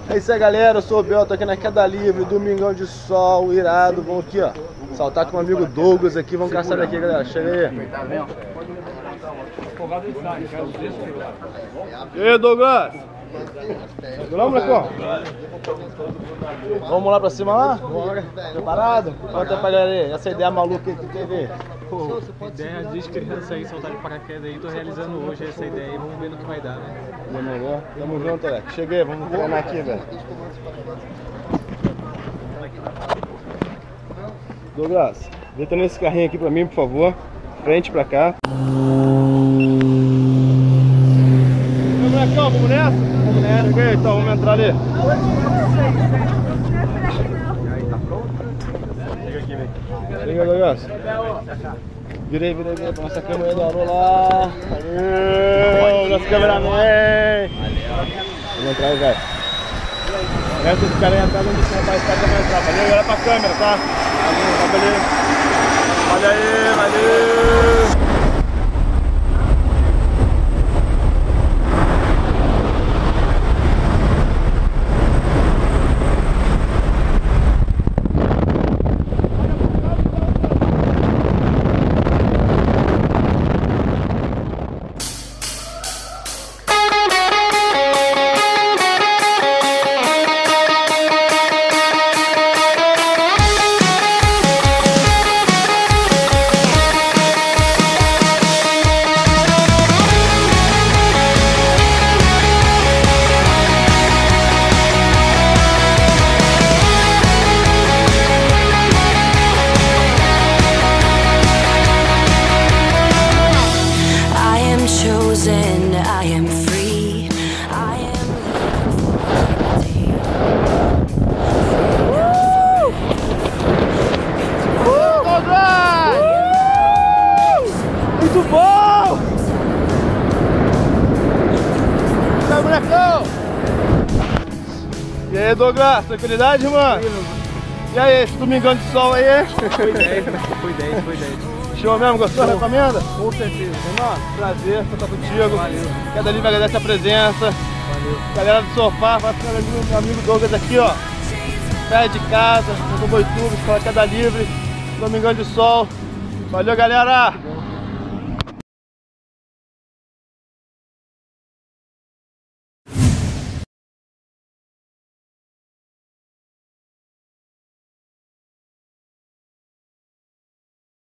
É isso aí, galera, eu sou o Bel, tô aqui na queda livre, domingão de sol, irado. Vamos aqui, ó, saltar com o amigo Douglas aqui, vamos caçar daqui, galera, chega aí. E aí, Douglas? Vamos, molecão? Vamos lá pra cima lá? Bora. Preparado? Conta pra galera aí, essa ideia maluca aí que teve. Pô, ideia de criança aí, soltar de paraquedas aí, tô realizando hoje essa ideia e vamos ver no que vai dar, né? Demorou? Tamo junto, Alex. Cheguei, vamos treinar aqui, velho. Douglas, deita nesse carrinho aqui pra mim, por favor. Frente pra cá. Meu molecão, vamos nessa? Vamos nessa. Cheguei, então, vamos entrar ali. Chega aqui, vem. Chega, Douglas. Virei pra nossa câmera do Alô lá. Valeu, nosso cameraman. Vamos entrar aí, velho. Resta esse cara aí atrás onde esse rapaz está, vai entrar. Valeu, olha pra câmera, tá? Valeu. Olha aí, valeu. I am free. I am Muito bom! Tá, molecão? E aí, Douglas, tranquilidade, mano? E aí, esse domingão de sol aí? Foi 10, foi 10, foi 10. Show mesmo, gostou? Recomenda? Com certeza. Irmão, prazer estar contigo. Valeu. Queda livre, agradece a presença. Valeu. Galera do sofá, vai ficar meu amigo Douglas aqui, ó. Perto de casa, no Boituva, escola Queda Livre, domingão de sol. Valeu, galera!